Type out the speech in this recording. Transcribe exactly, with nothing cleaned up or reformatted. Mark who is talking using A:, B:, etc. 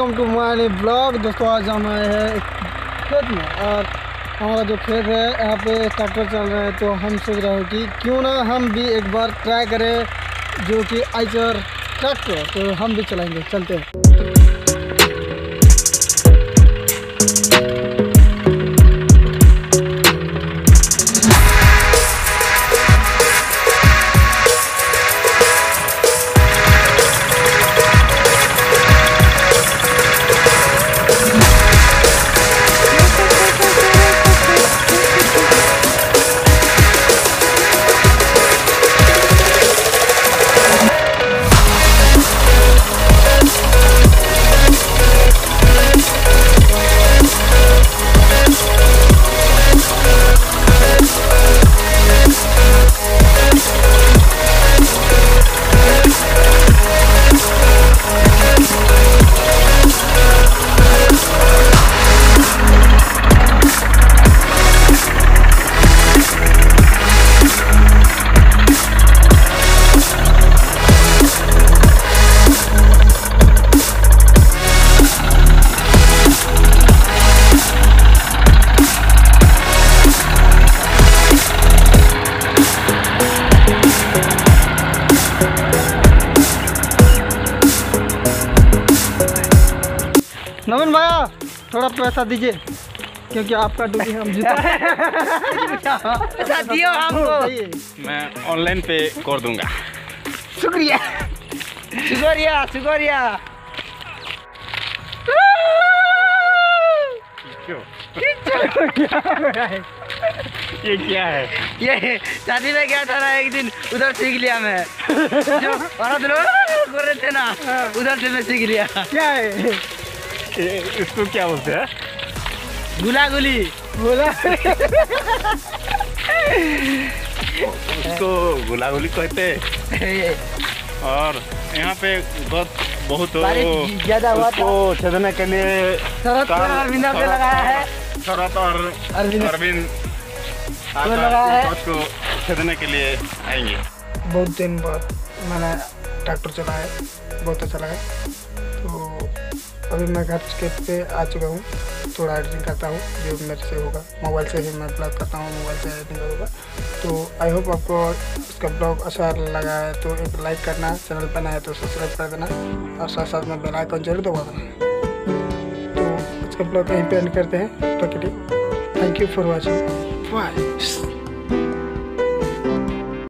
A: Welcome to my blog. दोस्तों आज हम आए हैं एक खेत में और हमारा जो खेत है यहाँ पे ट्रैक्टर चल रहा है, तो हम सोच रहे हैं कि क्यों ना हम भी एक बार ट्राई करें जो कि आइचर ट्रैक्टर, तो हम भी चलाएंगे। चलते हैं। नवीन भैया थोड़ा पैसा दीजिए क्योंकि आपका ड्यूटी हम जीता पैसा दियो हमको,
B: मैं ऑनलाइन पे कर दूंगा।
A: शुक्रिया शुक्रिया शुक्रिया।
B: ये क्या है?
A: ये शादी में गया था ना एक दिन, उधर सीख लिया मैं। जो औरत लोग कर रहे थे ना, उधर से मैं सीख लिया। क्या है
B: ये, इसको क्या बोलते हैं?
A: गुला गुली गुला
B: उसको गुला गुली कहते हैं। और यहाँ पे बहुत बहुत
A: ज्यादा हुआ
B: उसको छेदने के लिए
A: शरत अरविंद पे लगाया है।
B: शरत और
A: अरविंद
B: अरविंद
A: लगाया है,
B: उसको छेदने के लिए आएंगे।
A: बहुत दिन बाद मैंने ट्रैक्टर चलाया, बहुत अच्छा लगा। तो अभी मैं घर खेत पे आ चुका हूँ, थोड़ा एडिटिंग करता हूँ जो मेरे से होगा। मोबाइल से ही मैं ब्लॉग करता हूँ, मोबाइल से एडिटिंग करूँगा। तो आई होप आपको इसका ब्लॉग अच्छा लगा है तो एक लाइक करना, चैनल पर नया है तो सब्सक्राइब कर देना और साथ साथ में बेल आइकन जरूर दबा देना। तो इसका ब्लॉग यहीं पे एंड करते हैं। तो thank you for watching. Bye.